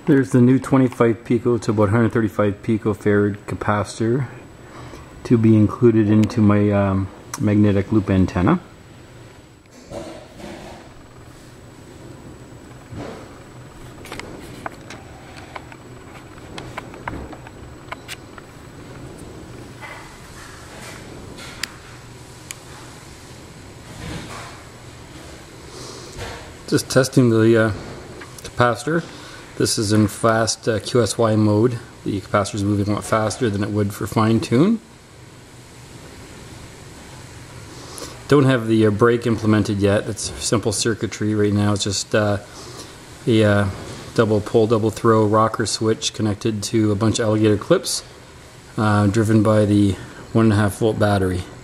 There's the new 25 pico to about 135 picofarad capacitor to be included into my magnetic loop antenna. Just testing the capacitor. This is in fast QSY mode. The capacitor is moving a lot faster than it would for fine tune. Don't have the brake implemented yet. It's simple circuitry right now. It's just a double pull, double throw rocker switch connected to a bunch of alligator clips, driven by the 1.5 volt battery.